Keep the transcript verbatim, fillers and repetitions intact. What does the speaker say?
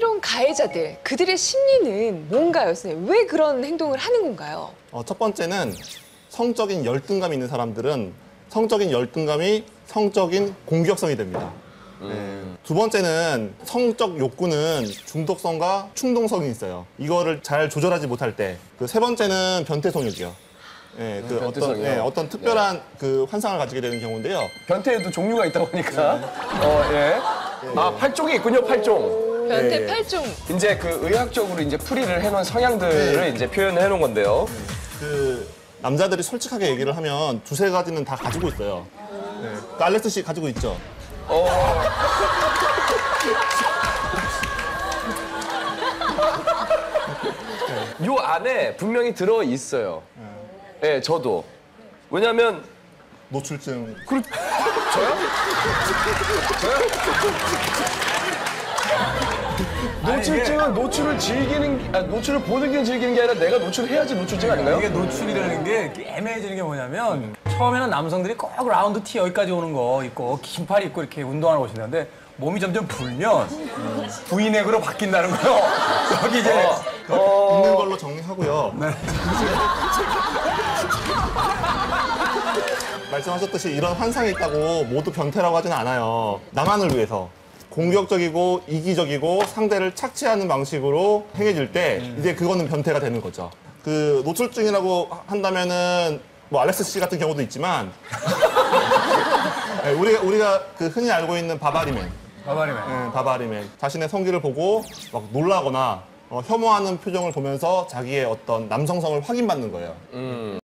이런 가해자들, 그들의 심리는 뭔가요, 선생님? 왜 그런 행동을 하는 건가요? 어, 첫 번째는 성적인 열등감이 있는 사람들은 성적인 열등감이 성적인 공격성이 됩니다. 네. 두 번째는 성적 욕구는 중독성과 충동성이 있어요. 이거를 잘 조절하지 못할 때. 그 세 번째는 변태성욕이요. 네, 그 음, 어떤, 네, 어떤 특별한 네. 그 환상을 가지게 되는 경우인데요. 변태에도 종류가 있다고 하니까. 네. 어, 예. 아, 팔종이 있군요, 팔종. 변태 네. 팔종. 이제 그 의학적으로 이제 풀이를 해놓은 성향들을 네. 이제 표현을 해놓은 건데요. 그 남자들이 솔직하게 얘기를 하면 두세 가지는 다 가지고 있어요. 네. 그 알렉스 씨 가지고 있죠? 어. 요 안에 분명히 들어 있어요. 예, 네, 저도. 왜냐면 노출증. 그 저요? 저요? 노출증은 노출을 즐기는, 아, 노출을 보는 게 즐기는 게 아니라 내가 노출해야지 노출증 아닌가요? 이게 노출이라는 게 애매해지는 게 뭐냐면 처음에는 남성들이 꼭 라운드 티 여기까지 오는 거 입고 긴 팔 입고 이렇게 운동하러 오시는데 몸이 점점 불면 V넥으로 바뀐다는 거요. 여기 이제 어, 어... 있는 걸로 정리하고요. 네. 말씀하셨듯이 이런 환상이 있다고 모두 변태라고 하진 않아요. 나만을 위해서. 공격적이고 이기적이고 상대를 착취하는 방식으로 행해질 때 음. 이제 그거는 변태가 되는 거죠. 그 노출증이라고 한다면은 뭐 알렉스 씨 같은 경우도 있지만 네, 우리가 우리가 그 흔히 알고 있는 바바리맨. 바바리맨. 네, 바바리맨. 자신의 성기를 보고 막 놀라거나 어, 혐오하는 표정을 보면서 자기의 어떤 남성성을 확인받는 거예요. 음.